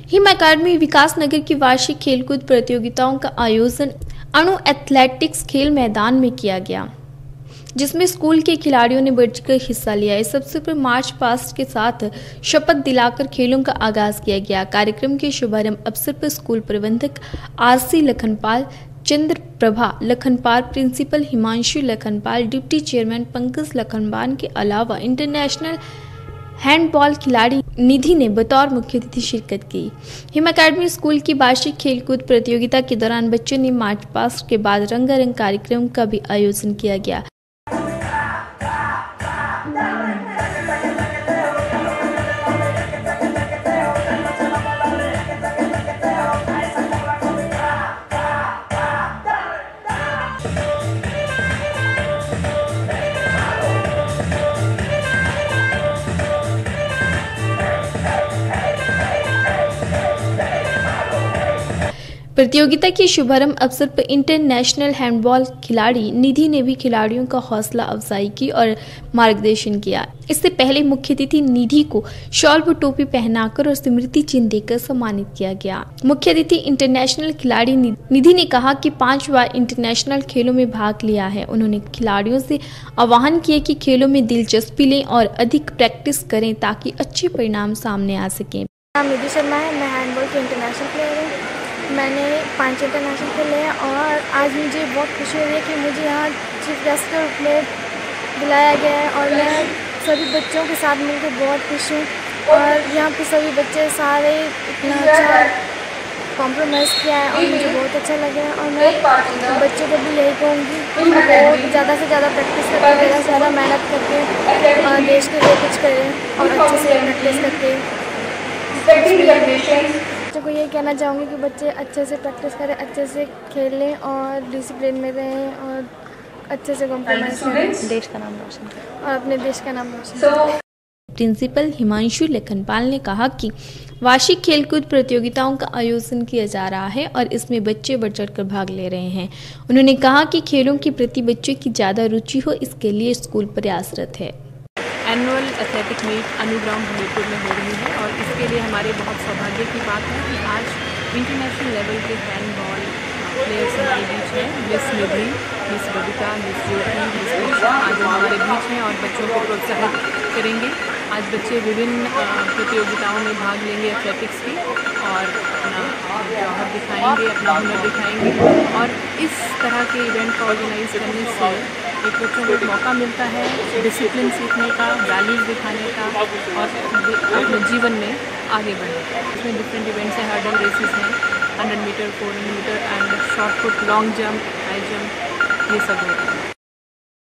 Him अकादमी विकासनगर की वार्षिक खेलकूद प्रतियोगिताओं का आयोजन अणु एथलेटिक्स खेल मैदान में किया गया, जिसमें स्कूल के खिलाड़ियों ने बढ़चढ़ हिस्सा लिया। इस अवसर पर मार्च पास्ट के साथ शपथ दिलाकर खेलों का आगाज किया गया। कार्यक्रम के शुभारंभ अवसर पर स्कूल प्रबंधक RC Lakhanpal, Chandra Prabha Lakhanpal, principal Himanshu Lakhanpal, deputy chairman Pankaj Lakhanpal के अलावा इंटरनेशनल हैंडबॉल खिलाड़ी निधि ने बतौर मुख्य अतिथि शिरकत की। हिम अकादमी स्कूल की वार्षिक खेलकूद प्रतियोगिता के दौरान बच्चों ने मार्च पास्ट के बाद रंगारंग कार्यक्रम का भी आयोजन किया गया। प्रतियोगिता के शुभारंभ अवसर पर इंटरनेशनल हैंडबॉल खिलाड़ी निधि ने भी खिलाड़ियों का हौसला अफजाई की और मार्गदर्शन किया। इससे पहले मुख्य अतिथि निधि को शॉल व टोपी पहनाकर और स्मृति चिन्ह देकर सम्मानित किया गया। मुख्य अतिथि इंटरनेशनल खिलाड़ी निधि ने कहा कि 5 बार इंटरनेशनल खेलों में भाग लिया है। उन्होंने खिलाड़ियों से आह्वान किया कि खेलों में दिलचस्पी लें और अधिक प्रैक्टिस करें ताकि अच्छे परिणाम सामने आ सकें। नाम निधि शर्मा है, मैं हैंडबॉल की इंटरनेशनल प्लेयर हूँ। मैंने 5 इंटरनेशनल खेले हैं और आज मुझे बहुत खुशी हो रही है कि मुझे यहाँ चीफ गेस्ट के रूप में बुलाया गया है और मैं सभी बच्चों के साथ मिलकर बहुत खुश हूँ। और यहाँ पे सभी बच्चे सारे इतना अच्छा कॉम्प्रोमाइज़ किया है और मुझे बहुत अच्छा लगा है। और मैं बच्चों को भी यही कहूँगी कि वो ज़्यादा से ज़्यादा प्रैक्टिस करके, ज़्यादा से ज़्यादा मेहनत करके और देश के लिए कुछ करें और अच्छे से प्रैक्टिस करके। बच्चों को ये कहना चाहूँगी कि बच्चे अच्छे से प्रैक्टिस करें, अच्छे से खेलें और डिसिप्लिन में रहें और अच्छे से कॉम्प्रोमाइज़ करें, देश का नाम रोशन करें और अपने देश का नाम रोशन करें। प्रिंसिपल हिमांशु लखनपाल ने कहा कि वार्षिक खेलकूद प्रतियोगिताओं का आयोजन किया जा रहा है और इसमें बच्चे बढ़ चढ़कर भाग ले रहे हैं। उन्होंने कहा कि खेलों के प्रति बच्चों की ज़्यादा रुचि हो, इसके लिए स्कूल प्रयासरत है। एनुअल एथलेटिक मीट अनुग्राम हमीरपुर में हो रही है और इसके लिए हमारे बहुत सौभाग्य की बात है कि आज इंटरनेशनल लेवल के हैंडबॉल प्लेयर्स हमारे बीच हैं। Miss Nidhi, miss Babita, miss Jyoti, miss Risha आज हमारे बीच हैं और बच्चों को प्रोत्साहित करेंगे। आज बच्चे विभिन्न प्रतियोगिताओं में भाग लेंगे एथलेटिक्स की और अपना जौहर दिखाएंगे, अपना हुनर दिखाएंगे। और इस तरह के इवेंट का ऑर्गेनाइज करने से एक बच्चों को एक मौका मिलता है डिसिप्लिन सीखने का, वैल्यूज़ दिखाने का और अपने जीवन में आगे बढ़ने का। इसमें डिफरेंट इवेंट्स हैं, हर्डल रेसेस हैं, 100 meter, 400 meter and shot put, long jump, high jump, ये सब होता है।